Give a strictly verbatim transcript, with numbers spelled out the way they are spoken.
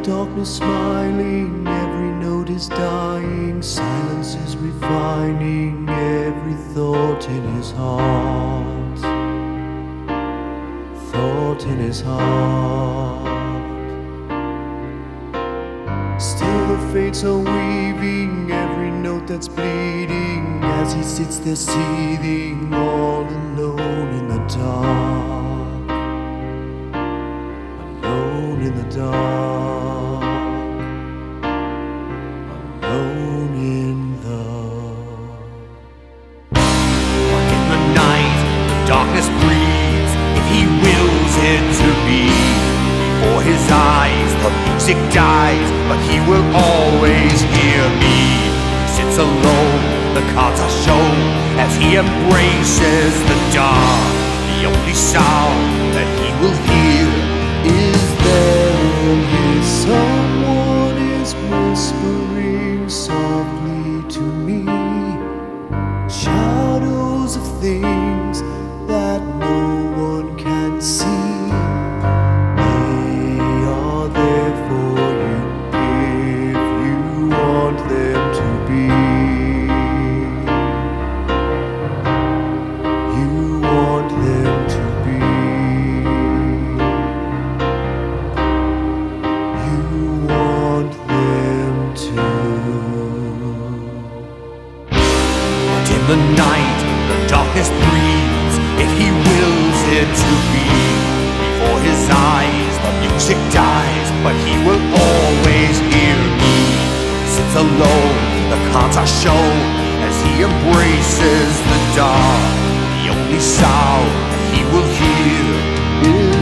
darkness smiling, every note is dying, silence is refining every thought in his heart, thought in his heart. Still the fates are weaving every note that's bleeding, as he sits there seething all alone in the dark, alone in the dark, alone in the Dark in the night, the darkness breathes, if he wills it to be. Before his eyes, the music dies, but he will always hear me. He sits alone, the cards are shown, as he embraces the dark. The only sound that he will hear is there in his someone is whispering softly to me, shadows of things that no one can see. They are there for you if you want them to be. You want them to be. You want them to. But in the night, the darkness breathes, if he wills it to be. Before his eyes, the music dies, but he will always hear me. He sits alone, the cards are shown, as he embraces the dark. The only sound that he will hear is